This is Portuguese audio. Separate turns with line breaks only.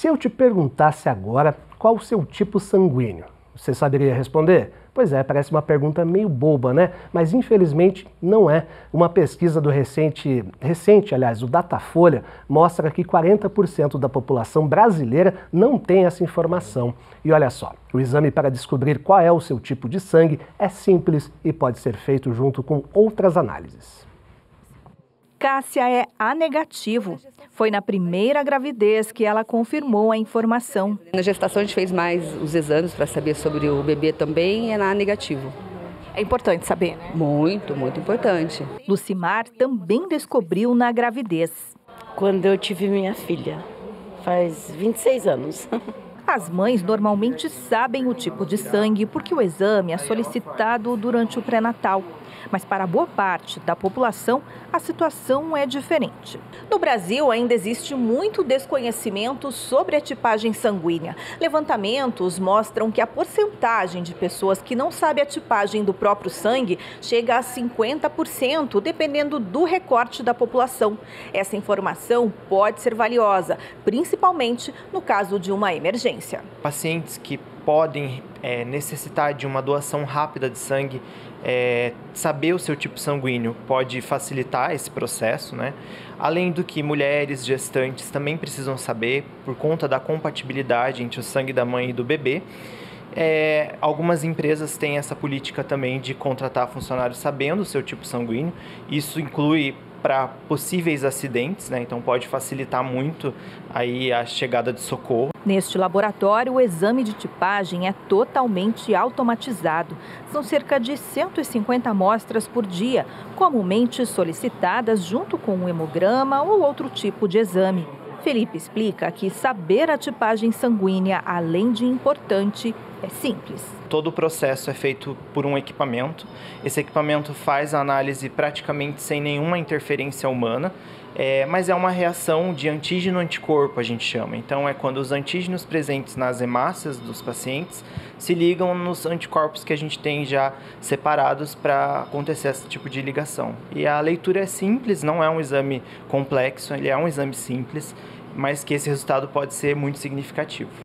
Se eu te perguntasse agora qual o seu tipo sanguíneo, você saberia responder? Pois é, parece uma pergunta meio boba, né? Mas infelizmente não é. Uma pesquisa do recente, o Datafolha, mostra que 40% da população brasileira não tem essa informação. E olha só, o exame para descobrir qual é o seu tipo de sangue é simples e pode ser feito junto com outras análises.
Cássia é A negativo. Foi na primeira gravidez que ela confirmou a informação.
Na gestação a gente fez mais os exames para saber sobre o bebê também e é na A negativo.
É importante saber, né?
Muito, muito importante.
Lucimar também descobriu na gravidez.
Quando eu tive minha filha, faz 26 anos.
As mães normalmente sabem o tipo de sangue porque o exame é solicitado durante o pré-natal. Mas para boa parte da população, a situação é diferente. No Brasil, ainda existe muito desconhecimento sobre a tipagem sanguínea. Levantamentos mostram que a porcentagem de pessoas que não sabe a tipagem do próprio sangue chega a 50%, dependendo do recorte da população. Essa informação pode ser valiosa, principalmente no caso de uma emergência.
Pacientes que podem necessitar de uma doação rápida de sangue, saber o seu tipo sanguíneo pode facilitar esse processo, né? Além do que mulheres gestantes também precisam saber por conta da compatibilidade entre o sangue da mãe e do bebê. Algumas empresas têm essa política também de contratar funcionários sabendo o seu tipo sanguíneo. Isso inclui para possíveis acidentes, né? Então pode facilitar muito aí a chegada de socorro.
Neste laboratório, o exame de tipagem é totalmente automatizado. São cerca de 150 amostras por dia, comumente solicitadas junto com um hemograma ou outro tipo de exame. Felipe explica que saber a tipagem sanguínea, além de importante, é simples.
Todo o processo é feito por um equipamento. Esse equipamento faz a análise praticamente sem nenhuma interferência humana, mas é uma reação de antígeno-anticorpo, a gente chama. Então é quando os antígenos presentes nas hemácias dos pacientes se ligam nos anticorpos que a gente tem já separados para acontecer esse tipo de ligação. E a leitura é simples, não é um exame complexo, ele é um exame simples, mas que esse resultado pode ser muito significativo.